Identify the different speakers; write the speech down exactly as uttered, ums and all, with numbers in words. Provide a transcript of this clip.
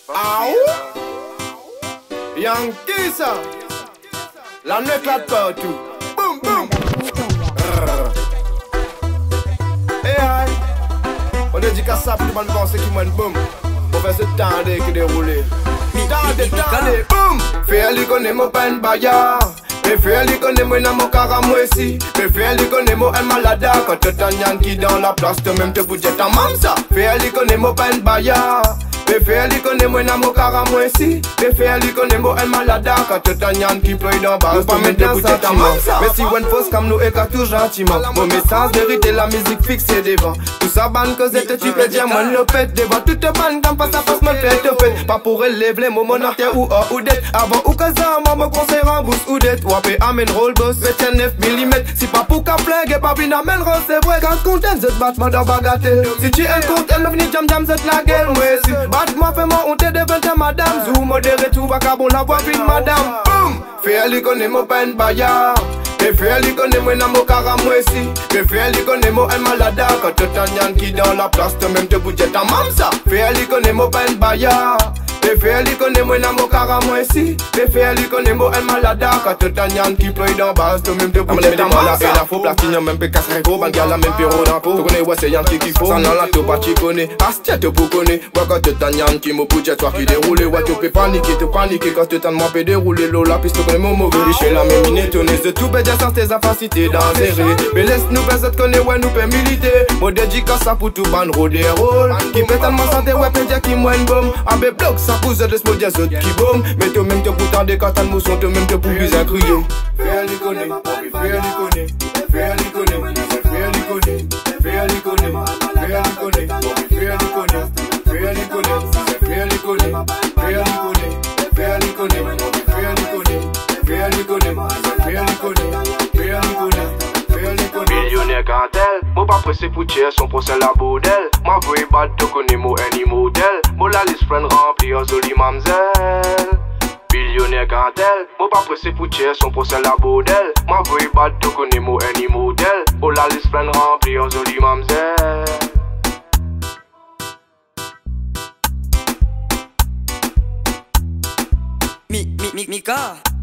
Speaker 1: Ah ouh? Yankee ça. La nuit éclate partout. Boum boum. Et aïe. On dédicace à ça pour les bonnes pensées qui mènent boum. Pour faire ce temps qui déroule. Tandé, tandé, boum. Fais lui connaît mon peine baya. Mais fais lui connaît moi dans mon caramou ici. Mais fais lui connaît mon un malade. Quand tu t'en Yankee dans la place, toi même te bouger ta mam ça. Fais lui connaît mon peine baya. Mais fais lui connaît moi dans mon caramou ici. Mais fais lui connaît mon un malade. Quand tu t'en Yankee pleure dans bas, toi même te bouger ta mam ça. Mais si one fausse comme nous et qu'à tout gentiment. Mon message vérité la musique fixée devant. Tout ça ban que c'était tu peux dire moi le pète devant. Toute ban comme pas ça passe me fait te fait. Pas pour élever les moments dans terre ou ou d'être. Avant ou que ça maman conseil rembourse ou d'être. Wapé amène roll boss vingt-neuf millimètres. Si pas pour qu'à plague pas bien amène c'est vrai. Quand content zet battement dans bagatelle. Si tu es content le venu jam jam zet la gueule. Moi si battement fait moi on te devant madame. Zou modéré tout va cabon la voix vite madame. Boum. Fais lui connaît mon peine baya. Mais fais lui connaît moi dans mon caramou ici. Mais fais lui connaît moi un malade. Quand tu t'en Yankee dans la place toi même te bouger ta mam ça. Fais lui connaît mon peine baya. Mais fais lui connaît moi dans mon caramou ici. Mais fais lui connaît moi un malade. Quand tu t'en Yankee pleure dans base toi même te bouger ta mam ça. La faux platine même peu casse régo. Bangal la même péro dans peau. Tu connais ouais c'est Yankee qu'il faut. Ça n'en la tout pas tu connais. Astia te pour connaître. Quand tu t'en Yankee mon bouger toi qui déroule. Ouais tu peux paniquer tu paniquer. Quand tu t'en moi peux dérouler l'eau la piste connais mon mauvais. Chez la même minute on est de tout bédia sans tes capacités d'enserrer. Mais laisse nous faire cette connaît ouais nous peut militer. Mon dédicace pour tout ban road et roll. Qui peut tellement santé ouais pédia qui moins bombe. En bé bloc ça pousse de ce modias autres qui bombe. Mais toi même te pourtant des quand nous sont toi même te pour bizarre crier. Fais lui connaît, fais lui connaît, fais lui connaît, fais lui connaît, fais lui connaît, fais lui connaît, fais lui connaît, fais lui connaît, fais lui connaît, fais lui connaît, fais lui connaît, fais lui connaît, fais lui connaît, fais lui connaît, fais lui connaît. Millionnaire cartel, moi pas pressé pour tirer son procès la bordel. Moi voyez pas de connaître mon any modèle. Moi la liste friend remplie en jolie mamzelle. Millionnaire cartel, moi pas pressé pour tirer son procès la bordel. Moi voyez pas de connaître mon any modèle. Moi la liste friend remplie en jolie mamzelle.
Speaker 2: Mi, mi, mi, Mika.